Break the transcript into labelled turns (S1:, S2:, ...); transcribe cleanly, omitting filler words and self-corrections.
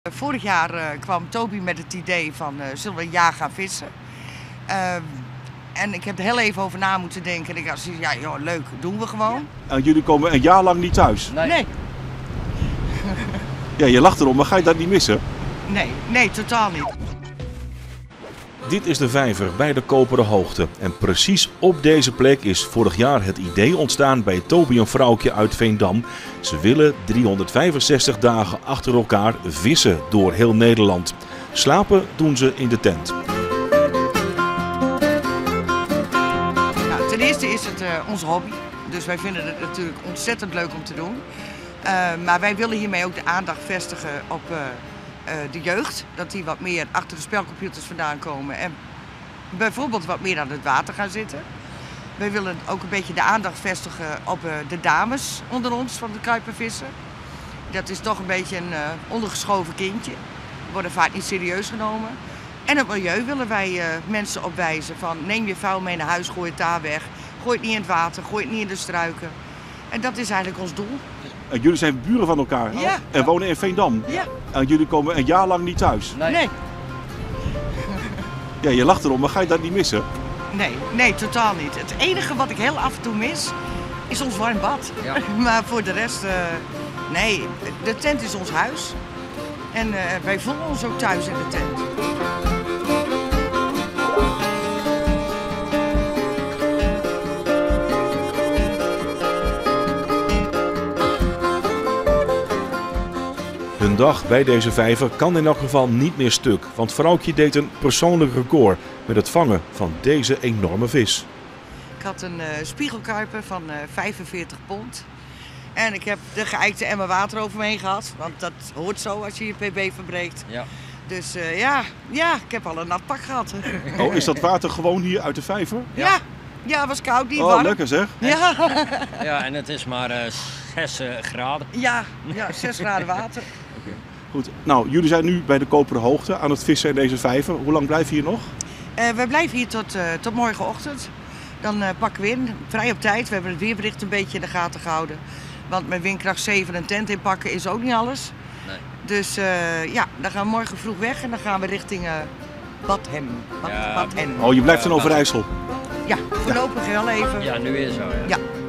S1: Vorig jaar kwam Toby met het idee van zullen we een jaar gaan vissen. En ik heb er heel even over na moeten denken. En ik dacht, ja joh, leuk, doen we gewoon.
S2: Ja. En jullie komen een jaar lang niet thuis?
S1: Nee.
S2: Ja, je lacht erom, maar ga je dat niet missen?
S1: Nee, totaal niet.
S2: Dit is de vijver bij de Koperen Hoogte. En precies op deze plek is vorig jaar het idee ontstaan bij Toby en vrouwtje uit Veendam. Ze willen 365 dagen achter elkaar vissen door heel Nederland. Slapen doen ze in de tent.
S1: Nou, ten eerste is het onze hobby. Dus wij vinden het natuurlijk ontzettend leuk om te doen. Maar wij willen hiermee ook de aandacht vestigen op de jeugd. Dat die wat meer achter de spelcomputers vandaan komen en bijvoorbeeld wat meer aan het water gaan zitten. Wij willen ook een beetje de aandacht vestigen op de dames onder ons van de kuipervissen. Dat is toch een beetje een ondergeschoven kindje. Die worden vaak niet serieus genomen. En het milieu willen wij mensen opwijzen van neem je vuil mee naar huis, gooi het daar weg. Gooi het niet in het water, gooi het niet in de struiken. En dat is eigenlijk ons doel.
S2: En jullie zijn buren van elkaar en wonen in Veendam.
S1: Ja.
S2: En jullie komen een jaar lang niet thuis?
S1: Nee.
S2: Ja, je lacht erom, maar ga je dat niet missen?
S1: Nee, totaal niet. Het enige wat ik heel af en toe mis, is ons warm bad. Ja. Maar voor de rest, nee, de tent is ons huis. En wij voelen ons ook thuis in de tent.
S2: Hun dag bij deze vijver kan in elk geval niet meer stuk, want vrouwtje deed een persoonlijk record met het vangen van deze enorme vis.
S1: Ik had een spiegelkuiper van 45 pond. En ik heb de geëikte emmer water over me heen gehad, want dat hoort zo als je je pb verbreekt. Ja. Dus ja, ik heb al een nat pak gehad.
S2: Oh, is dat water gewoon hier uit de vijver?
S1: Ja, het was koud, niet
S2: warm.
S1: warm.
S2: Lekker zeg.
S1: Ja.
S3: Ja, en het is maar 6 graden.
S1: Ja, 6 graden water.
S2: Okay. Goed, nou jullie zijn nu bij de Koperen Hoogte aan het vissen in deze vijver. Hoe lang blijf je hier nog?
S1: We blijven hier tot morgenochtend. Dan pakken we in, vrij op tijd. We hebben het weerbericht een beetje in de gaten gehouden. Want met windkracht 7 een tent inpakken is ook niet alles. Nee. Dus dan gaan we morgen vroeg weg en dan gaan we richting Badhem.
S2: Oh, je blijft in Overijssel?
S1: Ja, voorlopig wel even.
S3: Ja, nu is zo.
S1: Ja.